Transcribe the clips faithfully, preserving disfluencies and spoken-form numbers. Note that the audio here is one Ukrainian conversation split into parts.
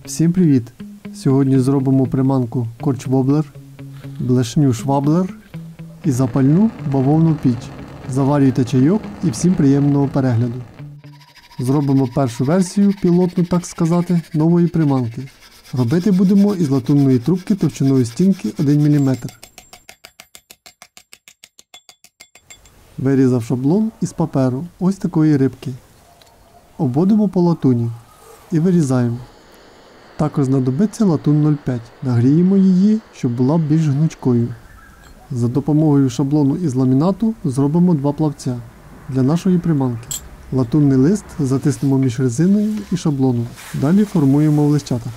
Всім привіт! Сьогодні зробимо приманку корч-воблер, блешню шваблер і запальну бавовну піч. Заварюйте чайок і всім приємного перегляду. Зробимо першу версію, пілотну так сказати, нової приманки. Робити будемо із латунної трубки товщиною стінки один міліметр. Вирізав шаблон із паперу ось такої рибки. Обводимо по латуні і вирізаємо. Також знадобиться латунь нуль п'ять. Нагріємо її, щоб була більш гнучкою. За допомогою шаблону із ламінату зробимо два плавця для нашої приманки. Латунний лист затиснемо між резиною і шаблоном. Далі формуємо в лищатах.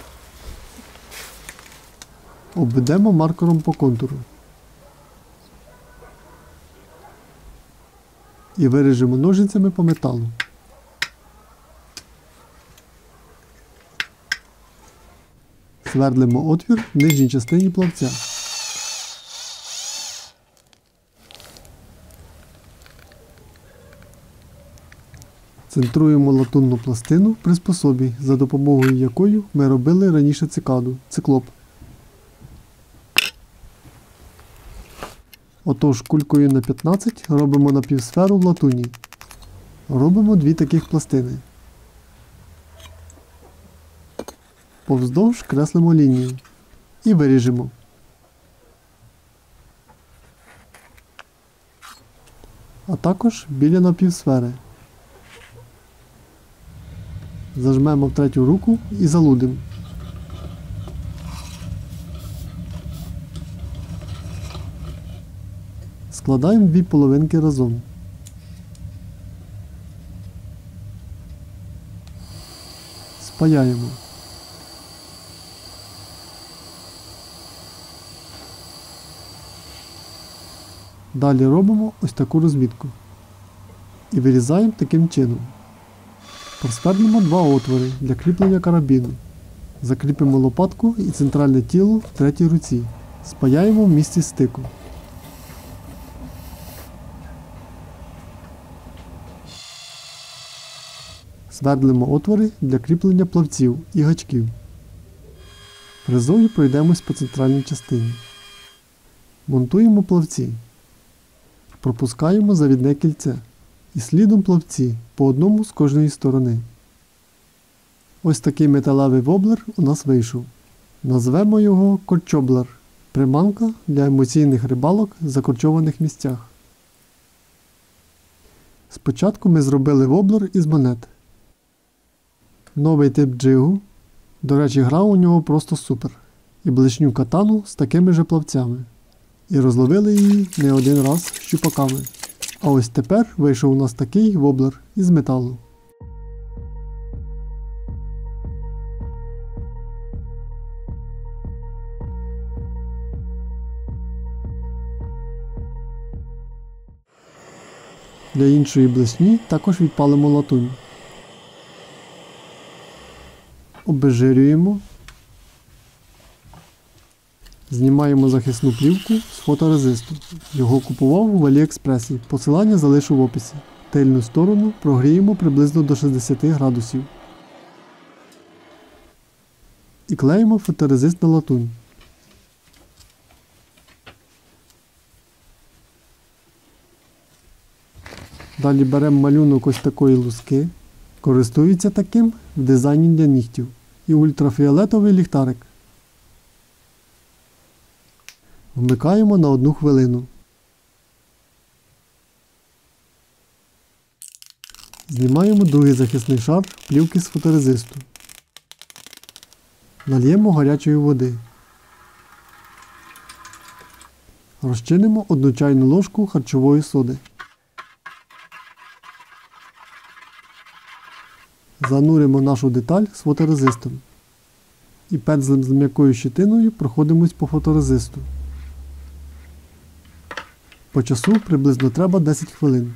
Обведемо маркером по контуру. І виріжемо ножицями по металу. Свердлимо отвір в нижній частині плавця. Центруємо латунну пластину при способі, за допомогою якої ми робили раніше цикаду, циклоп. Отож, кулькою на п'ятнадцять робимо напівсферу в латуні. Робимо дві таких пластини. Повздовж креслимо лінію і виріжемо. А також біля напівсфери. Зажмемо в третю руку і залудимо. Складаємо дві половинки разом. Спаяємо. Далі робимо ось таку розмітку. І вирізаємо таким чином. Просвердлимо два отвори для кріплення карабіну. Закріпимо лопатку і центральне тіло в третій руці. Спаяємо в місці стику. Свердлимо отвори для кріплення плавців і гачків. Фрезою пройдемось по центральній частині. Монтуємо плавці. Пропускаємо завідне кільце. І слідом плавці по одному з кожної сторони. Ось такий металевий воблер у нас вийшов. Назвемо його корчоблер. Приманка для емоційних рибалок в закорчованих місцях. Спочатку ми зробили воблер із монет. Новий тип джигу. До речі, гра у нього просто супер. І блешню катану з такими же плавцями. І розловили її не один раз щупаками. А ось тепер вийшов у нас такий воблер із металу. Для іншої блесні також відпалимо латунь. Обезжирюємо. Знімаємо захисну плівку з фоторезисту. Його купував в Аліекспресі. Посилання залишу в описі. Тильну сторону прогріємо приблизно до шістдесят градусів. І клеїмо фоторезист на латунь. Далі беремо малюнок ось такої луски. Користуються таким в дизайні для нігтів. І ультрафіолетовий ліхтарик. Вмикаємо на одну хвилину. Знімаємо другий захисний шар плівки з фоторезисту. Нальємо гарячої води. Розчинимо одну чайну ложку харчової соди. Зануримо нашу деталь з фоторезистом. І пензлем з м'якою щетиною проходимось по фоторезисту. По часу приблизно треба десять хвилин.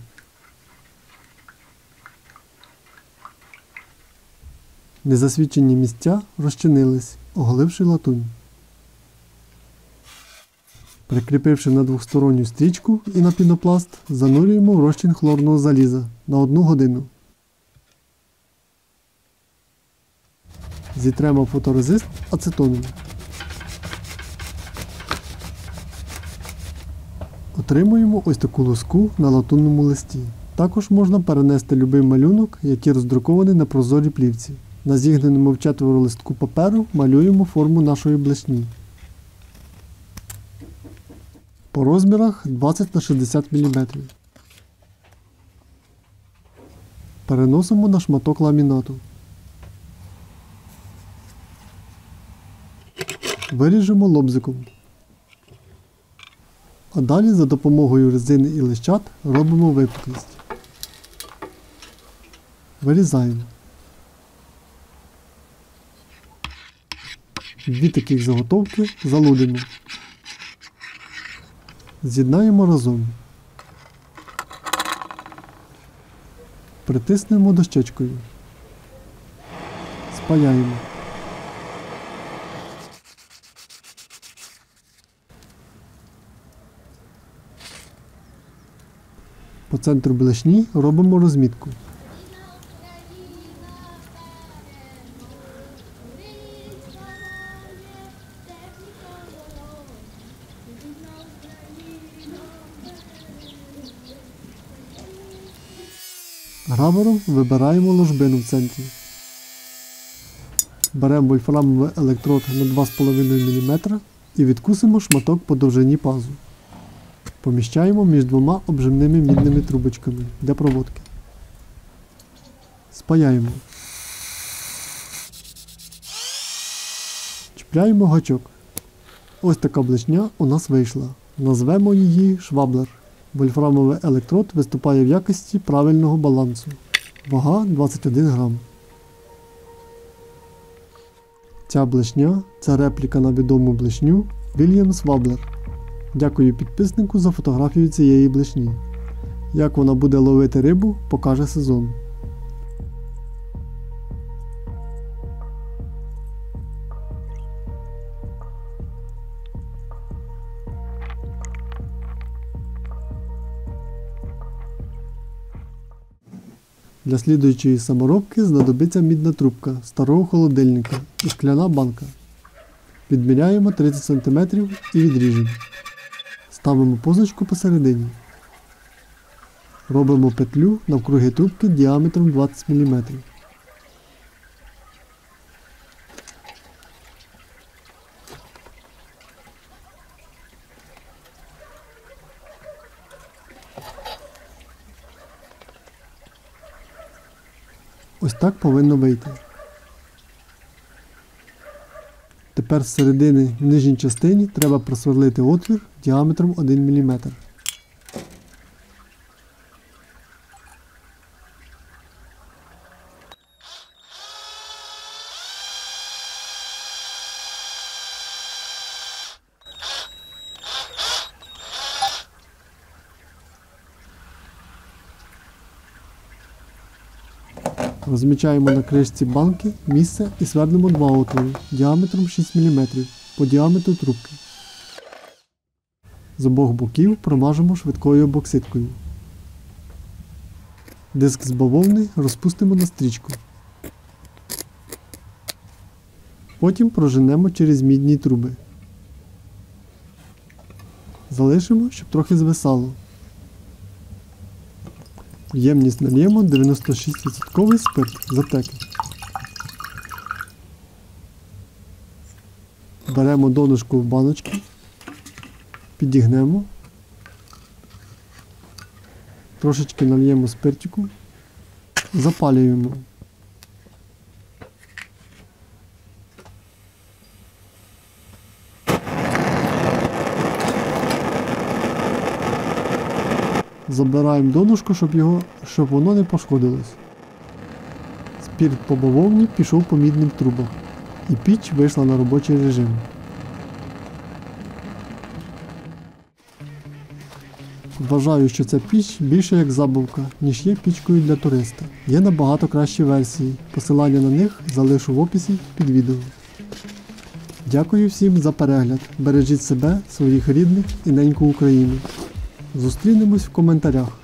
Незасвічені місця розчинились, оголивши латунь. Прикріпивши на двосторонню стрічку і на пінопласт, занурюємо в розчин хлорного заліза на одну годину. Зітремо фоторезист ацетоном. Отримуємо ось таку луску на латунному листі. Також можна перенести будь-який малюнок, який роздрукований на прозорій плівці. На зігненому вчетверо листку паперу малюємо форму нашої блешні. По розмірах двадцять на шістдесят міліметрів. Переносимо на шматок ламінату. Виріжемо лобзиком. А далі за допомогою резини і лищат робимо випуклість. Вирізаємо. Дві таких заготовки залудимо. З'єднаємо разом. Притиснемо дощечкою. Спаяємо. По центру блешні робимо розмітку. Гравером вибираємо ложбину в центрі. Беремо вольфрамовий електрод на два з половиною міліметра і відкусимо шматок по довжині пазу. Поміщаємо між двома обжимними мідними трубочками для проводки. Спаяємо. Чіпляємо гачок. Ось така блешня у нас вийшла. Назвемо її шваблер. Вольфрамовий електрод виступає в якості правильного балансу. Вага двадцять один грам. Ця блешня – це репліка на відому блешню Williams Wobbler. Дякую підписнику за фотографію цієї блешні. Як вона буде ловити рибу, покаже сезон. Для слідуючої саморобки знадобиться мідна трубка старого холодильника і скляна банка. Відміряємо тридцять сантиметрів і відріжемо. Ставимо позначку посередині. Робимо петлю навкруги трубки діаметром двадцять міліметрів. Ось так повинно вийти. Тепер з середини в нижній частині треба просверлити отвір діаметром один міліметр. Розмічаємо на кришці банки місце і свернемо два отвори діаметром шість міліметрів по діаметру трубки. З обох боків промажемо швидкою бокситкою. Диск з бавовни розпустимо на стрічку. Потім проженемо через мідні труби. Залишимо, щоб трохи звисало. В ємність нальємо дев'яносто шість відсотків спирт з аптеки. Беремо донышко в баночки, підігнемо, трошечки нальємо спиртику, запалюємо. Забираємо донышко, щоб, його, щоб воно не пошкодилось. Спирт по бавовні пішов по мідним трубах і піч вийшла на робочий режим. Вважаю, що ця піч більше як забавка, ніж є пічкою для туриста. Є набагато кращі версії, посилання на них залишу в описі під відео. Дякую всім за перегляд, бережіть себе, своїх рідних і неньку Україну. Зустрінемось в коментарях.